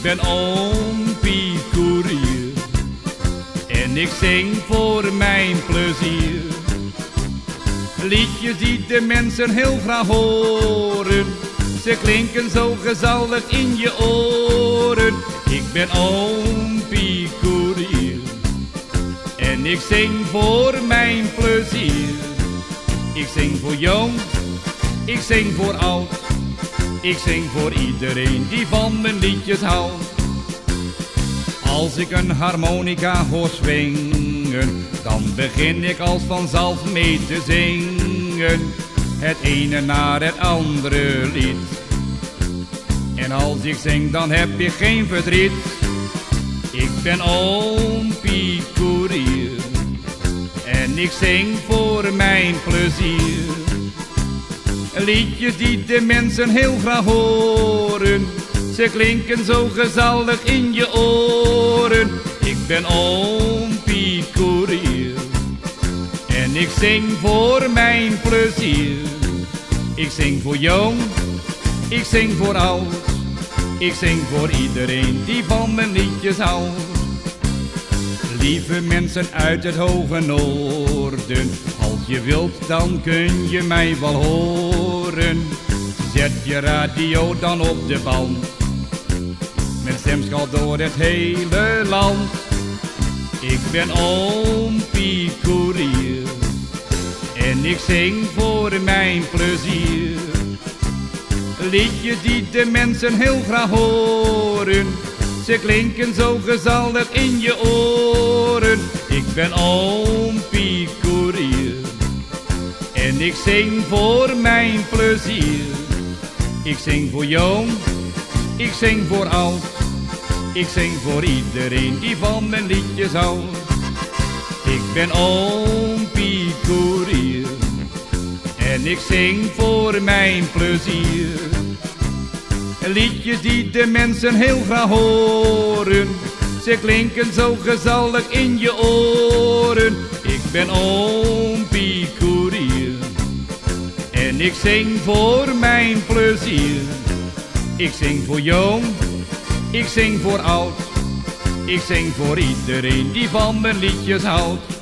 ben oom Piet Koerier en ik zing voor mijn plezier. Liedjes die de mensen heel graag horen, ze klinken zo gezellig in je oren. Ik ben oom Piet Koerier en ik zing voor mijn plezier. Ik zing voor jong, ik zing voor oud, ik zing voor iedereen die van mijn liedjes houdt. Als ik een harmonica hoor swingen, dan begin ik als vanzelf mee te zingen. Het ene naar het andere lied. En als ik zing, dan heb je geen verdriet. Ik ben oom Piet Koerier en ik zing voor mijn plezier. Liedjes die de mensen heel graag horen, ze klinken zo gezellig in je oren. Ik ben oom Piet Koerier en ik zing voor mijn plezier. Ik zing voor jong, ik zing voor oud, ik zing voor iedereen die van mijn liedjes houdt. Lieve mensen uit het hoge noorden, als je wilt dan kun je mij wel horen. Zet je radio dan op de band, mijn stem schalt door het hele land. Ik ben oom Piet Koerier en ik zing voor mijn plezier. Liedjes die de mensen heel graag horen, ze klinken zo gezellig in je oren. Ik ben oom Piet Koerier en ik zing voor mijn plezier. Ik zing voor jong, ik zing voor oud, ik zing voor iedereen die van mijn liedjes houdt. Ik ben oom Piet Koerier en ik zing voor mijn plezier. Liedjes die de mensen heel graag horen, ze klinken zo gezellig in je oren. Ik ben oom Piet Koerier en ik zing voor mijn plezier. Ik zing voor jong, ik zing voor oud, ik zing voor iedereen die van mijn liedjes houdt.